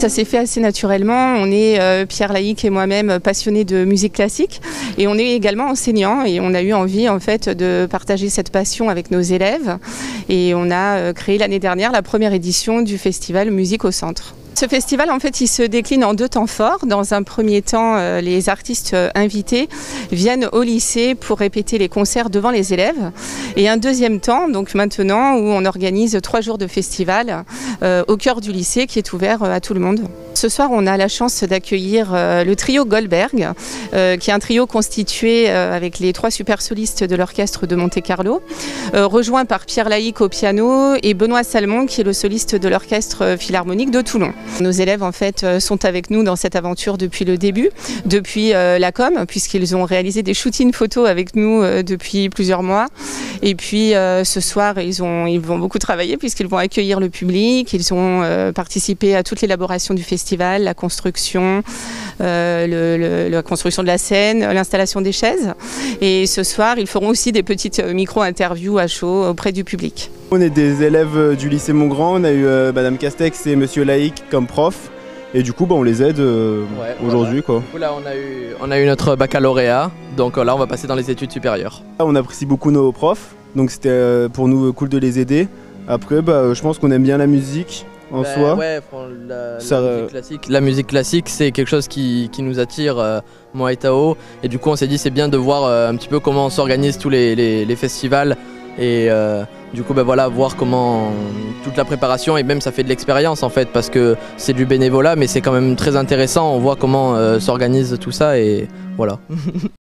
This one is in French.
Ça s'est fait assez naturellement. On est, Pierre Laïc et moi-même, passionnés de musique classique et on est également enseignants et on a eu envie en fait de partager cette passion avec nos élèves et on a créé l'année dernière la première édition du festival Musique au Centre. Ce festival, en fait, il se décline en deux temps forts. Dans un premier temps, les artistes invités viennent au lycée pour répéter les concerts devant les élèves. Et un deuxième temps, donc maintenant, où on organise 3 jours de festival au cœur du lycée qui est ouvert à tout le monde. Ce soir, on a la chance d'accueillir le trio Goldberg, qui est un trio constitué avec les 3 super solistes de l'orchestre de Monte-Carlo, rejoint par Pierre Laïc au piano et Benoît Salmon, qui est le soliste de l'orchestre philharmonique de Toulon. Nos élèves en fait sont avec nous dans cette aventure depuis le début, depuis la com, puisqu'ils ont réalisé des shootings photos avec nous depuis plusieurs mois. Et puis ce soir, ils vont beaucoup travailler puisqu'ils vont accueillir le public, ils ont participé à toute l'élaboration du festival, la construction, la construction de la scène, l'installation des chaises. Et ce soir, ils feront aussi des petites micro-interviews à chaud auprès du public. On est des élèves du lycée Montgrand, on a eu Madame Castex et Monsieur Laïc comme prof et du coup on les aide aujourd'hui. Voilà. Du coup, là on a eu notre baccalauréat, donc là on va passer dans les études supérieures. On apprécie beaucoup nos profs, donc c'était pour nous cool de les aider. Après je pense qu'on aime bien la musique en soi. Ouais, la musique classique c'est quelque chose qui nous attire, moi et Tao, et du coup on s'est dit c'est bien de voir un petit peu comment s'organisent tous les festivals. Et du coup voilà, voir comment toute la préparation, et même ça fait de l'expérience en fait parce que c'est du bénévolat mais c'est quand même très intéressant, on voit comment s'organise tout ça et voilà.